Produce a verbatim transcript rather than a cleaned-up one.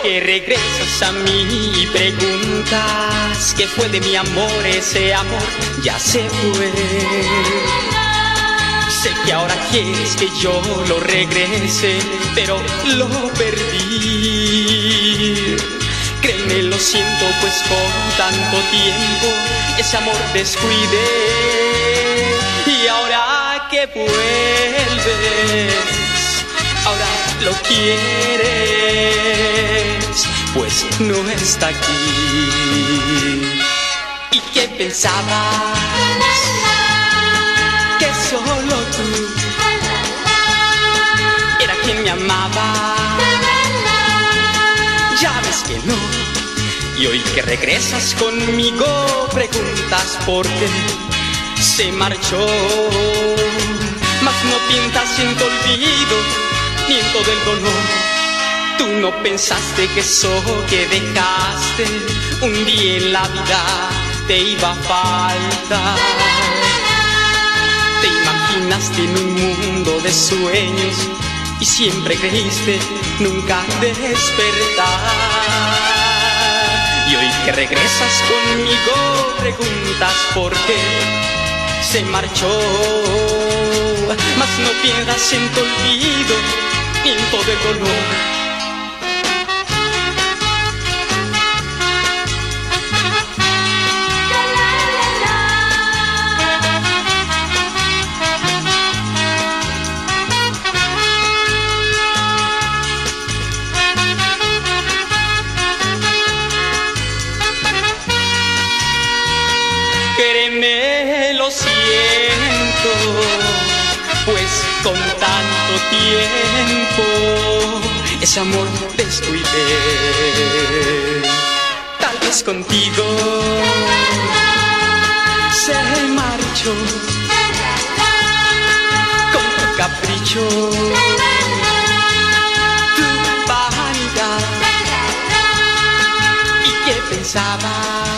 Porque regresas a mí y preguntas qué fue de mi amor, ese amor ya se fue. Sé que ahora quieres que yo lo regrese, pero lo perdí. Créeme, lo siento, pues con tanto tiempo ese amor descuidé. Y ahora que vuelves, ahora lo quieres, pues no está aquí. ¿Y qué pensabas? Que solo tú era quien me amaba. Ya ves que no. Y hoy que regresas conmigo preguntas por qué se marchó. Mas no piensas en tu olvido ni en todo el dolor. Tú no pensaste que eso que dejaste un día en la vida te iba a faltar. Te imaginaste en un mundo de sueños y siempre creíste nunca despertar. Y hoy que regresas conmigo preguntas por qué se marchó. Mas no pierdas en tu olvido ni en todo el dolor. Créeme, lo siento, pues con tanto tiempo ese amor descuidé. Tal vez contigo se marchó con tu capricho, tu vanidad. ¿Y qué pensabas?